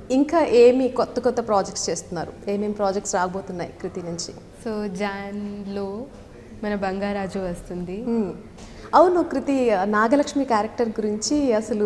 ఇంకా ఏమి కొత్త కొత్త ప్రాజెక్ట్స్ చేస్తున్నారు? ఏమేమి ప్రాజెక్ట్స్ రాబోతున్నాయి కృతి నుంచి? సో జాన్లో మన బంగారాజు వస్తుంది. అవును కృతి, నాగలక్ష్మి క్యారెక్టర్ గురించి అసలు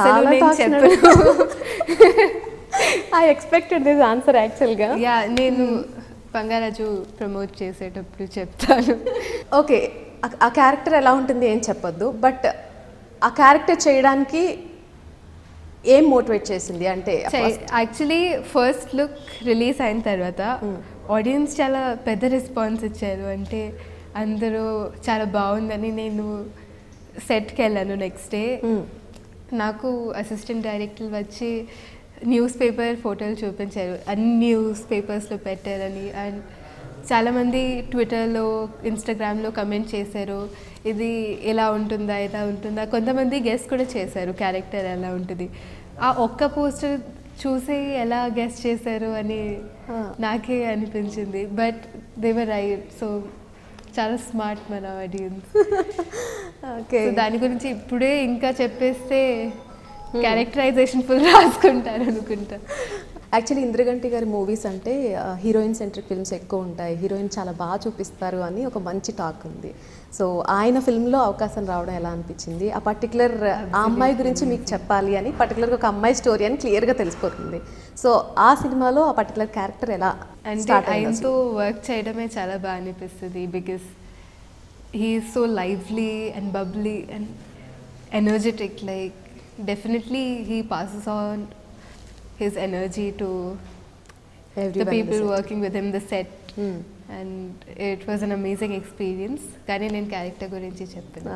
ఐ ఎక్స్పెక్టెడ్ దిస్ ఆన్సర్ యాక్చువల్గా. యా, నేను బంగారాజు ప్రమోట్ చేసేటప్పుడు చెప్తాను. ఓకే, ఆ క్యారెక్టర్ ఎలా ఉంటుంది ఏం చెప్పొద్దు, బట్ ఆ క్యారెక్టర్ చేయడానికి ఏం మోటివేట్ చేసింది? అంటే యాక్చువల్లీ ఫస్ట్ లుక్ రిలీజ్ అయిన తర్వాత ఆడియన్స్ చాలా పెద్ద రెస్పాన్స్ ఇచ్చారు. అంటే అందరూ చాలా బాగుందని. నేను సెట్కి వెళ్ళాను నెక్స్ట్ డే. నాకు అసిస్టెంట్ డైరెక్టర్ వచ్చి న్యూస్ పేపర్ ఫోటోలు చూపించారు, అన్ని న్యూస్ పేపర్స్లో పెట్టారని. అండ్ చాలామంది ట్విట్టర్లో ఇన్స్టాగ్రామ్లో కమెంట్ చేశారు, ఇది ఎలా ఉంటుందా ఇలా ఉంటుందా. కొంతమంది గెస్ కూడా చేశారు క్యారెక్టర్ ఎలా ఉంటుంది. ఆ ఒక్క పోస్టర్ చూసి ఎలా గెస్ చేశారు అని నాకే అనిపించింది. But they were right. So చాలా స్మార్ట్ మన ఆడియన్స్. ఓకే, దాని గురించి ఇప్పుడే ఇంకా చెప్పేస్తే క్యారెక్టరైజేషన్ ఫుల్ రాసుకుంటారు అనుకుంటా. యాక్చువల్లీ ఇంద్రగంటి గారి మూవీస్ అంటే హీరోయిన్ సెంట్రిక్ ఫిల్మ్స్ ఎక్కువ ఉంటాయి, హీరోయిన్ చాలా బాగా చూపిస్తారు అని ఒక మంచి టాక్ ఉంది. సో ఆయన ఫిల్మ్లో అవకాశం రావడం ఎలా అనిపించింది? ఆ పర్టికులర్ ఆ అమ్మాయి గురించి మీకు చెప్పాలి అని, పర్టికులర్గా ఒక అమ్మాయి స్టోరీ అని క్లియర్గా తెలిసిపోతుంది. సో ఆ సినిమాలో ఆ పర్టికులర్ క్యారెక్టర్ ఎలా అంటే ఆయనతో వర్క్ చేయడమే చాలా బాగా అనిపిస్తుంది. Because he is so lively and bubbly and energetic. Like definitely he passes on his energy to everyone, the people working with him, the set. And it was an amazing experience. కానీ నేను character గురించి చెప్పాను.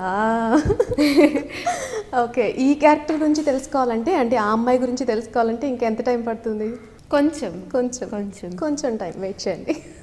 Okay, ఈ character గురించి తెలుసుకోవాలంటే, అంటే ఆ అమ్మాయి గురించి తెలుసుకోవాలంటే ఇంకెంత టైం పడుతుంది? కొంచెం టైం వెయిట్ చేయండి.